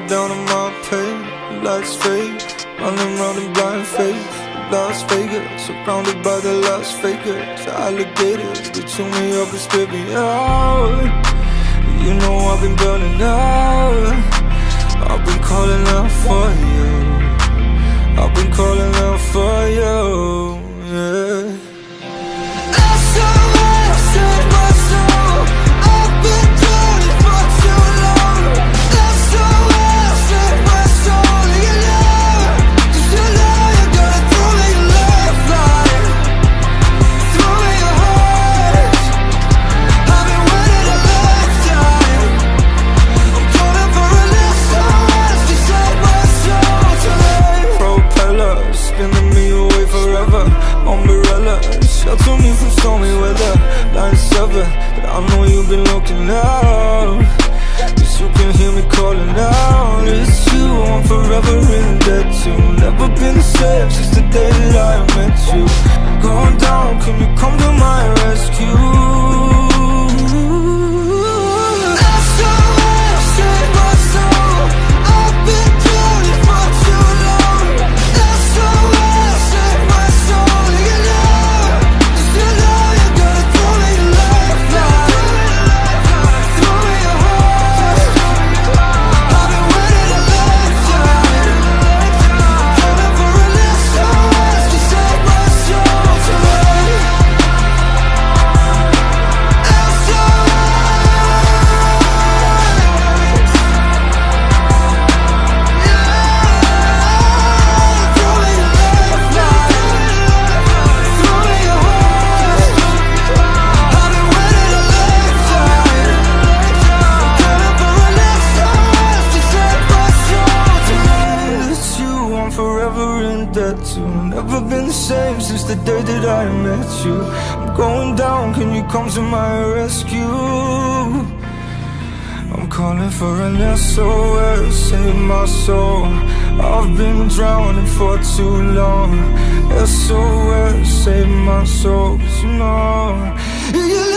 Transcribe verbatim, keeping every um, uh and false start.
down on my pain. Lights fade, running round in blind faith. Las Vegas, surrounded by the Las Vegas Alligators. They chew me up and spit me out. You know I've been burning out. I've been calling out for you. I've been calling out for you, yeah. S O S, save my soul. I've been drowning for too long. S O S, save my soul. You know, just you know you gotta throw me your lifeline. Throw me your heart. I've been waiting a lifetime. I'm calling for an S O S to save my soul tonight. Propeller, spinning me away forever. Umbrella, shelter me from stormy weather. Line seven, but I know you've been looking out. Cause you can hear me calling out. It's you, I'm forever in debt to. Never been the same since the day that I met you. I'm going down, can you come to my rescue? S O S, save my soul. I've been drowning for too long. S O S, save my soul. You know, just you know you gotta throw me your lifeline. Throw me your heart. I've been waiting a lifetime. Calling for an S O S to save my soul tonight. S O S. Throw me your lifeline. Throw me your heart. I've been waiting a lifetime. Calling for an S O S to save my soul tonight. It's you, I'm forever in debt to. Never been the same since the day that I met you. I'm going down, can you come to my rescue? I'm calling for an S O S, save my soul. I've been drowning for too long. S O S, save my soul, 'cause you know you